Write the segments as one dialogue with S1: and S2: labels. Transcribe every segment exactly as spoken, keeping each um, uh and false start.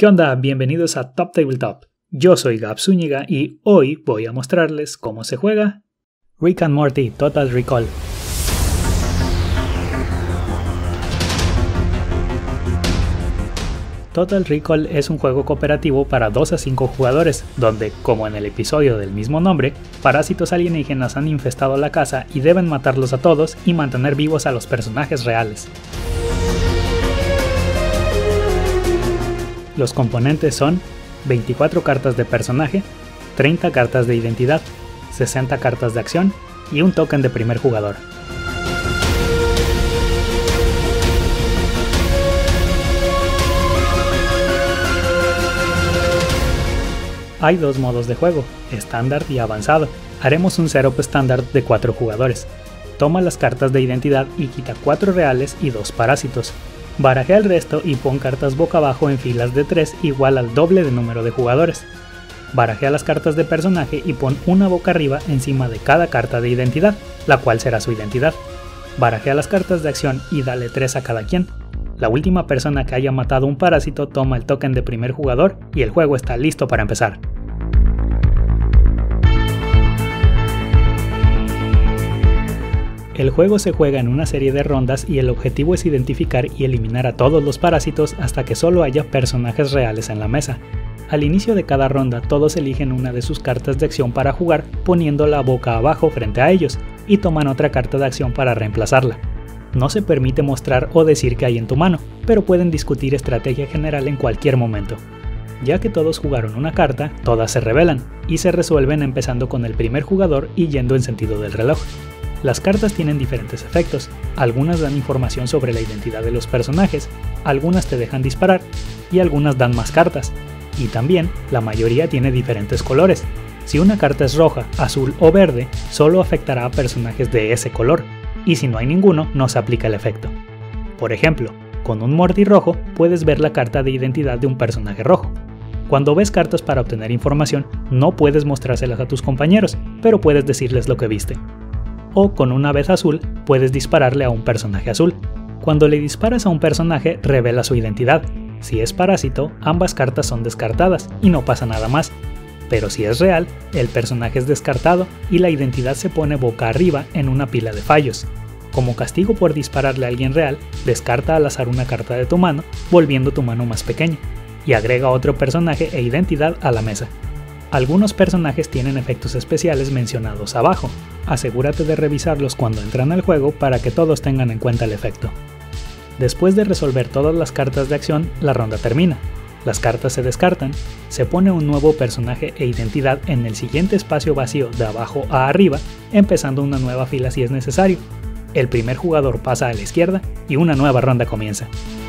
S1: ¿Qué onda? Bienvenidos a Top Tabletop. Yo soy Gab Zúñiga y hoy voy a mostrarles cómo se juega Rick and Morty Total Recall. Total Recall es un juego cooperativo para dos a cinco jugadores, donde, como en el episodio del mismo nombre, parásitos alienígenas han infestado la casa y deben matarlos a todos y mantener vivos a los personajes reales. Los componentes son veinticuatro cartas de personaje, treinta cartas de identidad, sesenta cartas de acción y un token de primer jugador. Hay dos modos de juego, estándar y avanzado. Haremos un setup estándar de cuatro jugadores. Toma las cartas de identidad y quita cuatro reales y dos parásitos. Barajea el resto y pon cartas boca abajo en filas de tres igual al doble de número de jugadores. Barajea las cartas de personaje y pon una boca arriba encima de cada carta de identidad, la cual será su identidad. Barajea las cartas de acción y dale tres a cada quien. La última persona que haya matado un parásito toma el token de primer jugador y el juego está listo para empezar. El juego se juega en una serie de rondas y el objetivo es identificar y eliminar a todos los parásitos hasta que solo haya personajes reales en la mesa. Al inicio de cada ronda todos eligen una de sus cartas de acción para jugar poniéndola boca abajo frente a ellos y toman otra carta de acción para reemplazarla. No se permite mostrar o decir qué hay en tu mano, pero pueden discutir estrategia general en cualquier momento. Ya que todos jugaron una carta, todas se revelan y se resuelven empezando con el primer jugador y yendo en sentido del reloj. Las cartas tienen diferentes efectos, algunas dan información sobre la identidad de los personajes, algunas te dejan disparar y algunas dan más cartas. Y también, la mayoría tiene diferentes colores. Si una carta es roja, azul o verde, solo afectará a personajes de ese color, y si no hay ninguno, no se aplica el efecto. Por ejemplo, con un Morty rojo puedes ver la carta de identidad de un personaje rojo. Cuando ves cartas para obtener información, no puedes mostrárselas a tus compañeros, pero puedes decirles lo que viste. O con una vez azul, puedes dispararle a un personaje azul. Cuando le disparas a un personaje, revela su identidad. Si es parásito, ambas cartas son descartadas y no pasa nada más. Pero si es real, el personaje es descartado y la identidad se pone boca arriba en una pila de fallos. Como castigo por dispararle a alguien real, descarta al azar una carta de tu mano, volviendo tu mano más pequeña, y agrega otro personaje e identidad a la mesa. Algunos personajes tienen efectos especiales mencionados abajo. Asegúrate de revisarlos cuando entran al juego para que todos tengan en cuenta el efecto. Después de resolver todas las cartas de acción, la ronda termina. Las cartas se descartan, se pone un nuevo personaje e identidad en el siguiente espacio vacío de abajo a arriba, empezando una nueva fila si es necesario. El primer jugador pasa a la izquierda y una nueva ronda comienza.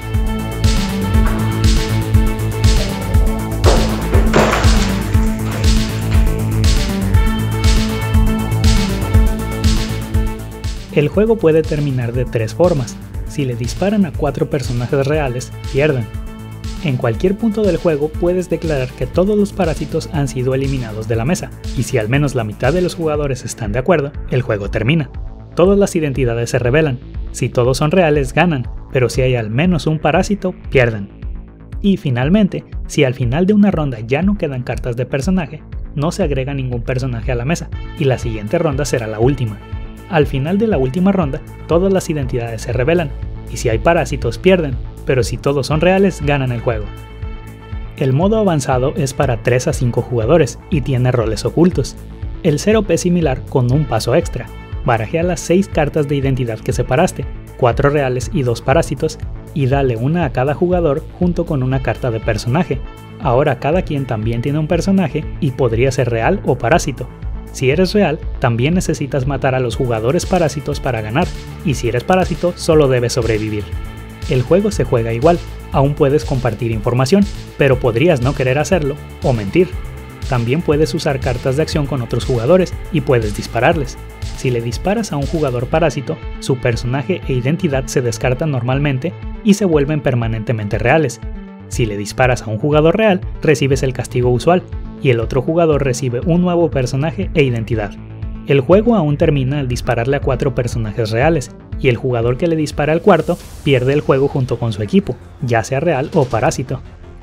S1: El juego puede terminar de tres formas. Si le disparan a cuatro personajes reales, pierden. En cualquier punto del juego puedes declarar que todos los parásitos han sido eliminados de la mesa, y si al menos la mitad de los jugadores están de acuerdo, el juego termina. Todas las identidades se revelan. Si todos son reales, ganan, pero si hay al menos un parásito, pierden. Y finalmente, si al final de una ronda ya no quedan cartas de personaje, no se agrega ningún personaje a la mesa, y la siguiente ronda será la última. Al final de la última ronda, todas las identidades se revelan, y si hay parásitos pierden, pero si todos son reales, ganan el juego. El modo avanzado es para tres a cinco jugadores y tiene roles ocultos. El setup es similar con un paso extra. Barajea las seis cartas de identidad que separaste, cuatro reales y dos parásitos, y dale una a cada jugador junto con una carta de personaje. Ahora cada quien también tiene un personaje y podría ser real o parásito. Si eres real, también necesitas matar a los jugadores parásitos para ganar, y si eres parásito, solo debes sobrevivir. El juego se juega igual, aún puedes compartir información, pero podrías no querer hacerlo o mentir. También puedes usar cartas de acción con otros jugadores y puedes dispararles. Si le disparas a un jugador parásito, su personaje e identidad se descartan normalmente y se vuelven permanentemente reales. Si le disparas a un jugador real, recibes el castigo usual, y el otro jugador recibe un nuevo personaje e identidad. El juego aún termina al dispararle a cuatro personajes reales, y el jugador que le dispara al cuarto pierde el juego junto con su equipo, ya sea real o parásito.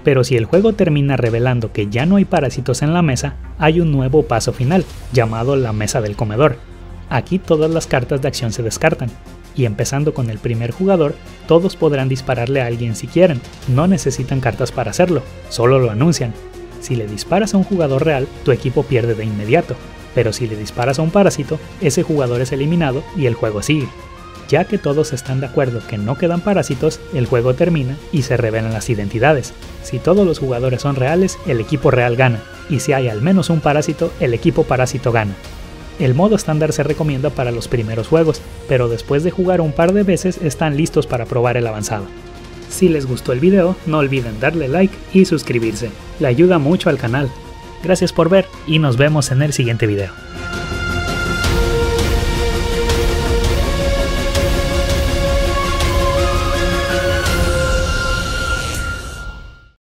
S1: Pero si el juego termina revelando que ya no hay parásitos en la mesa, hay un nuevo paso final, llamado la mesa del comedor. Aquí todas las cartas de acción se descartan, y empezando con el primer jugador, todos podrán dispararle a alguien si quieren, no necesitan cartas para hacerlo, solo lo anuncian. Si le disparas a un jugador real, tu equipo pierde de inmediato, pero si le disparas a un parásito, ese jugador es eliminado y el juego sigue. Ya que todos están de acuerdo que no quedan parásitos, el juego termina y se revelan las identidades. Si todos los jugadores son reales, el equipo real gana, y si hay al menos un parásito, el equipo parásito gana. El modo estándar se recomienda para los primeros juegos, pero después de jugar un par de veces están listos para probar el avanzado. Si les gustó el video, no olviden darle like y suscribirse, le ayuda mucho al canal. Gracias por ver y nos vemos en el siguiente video.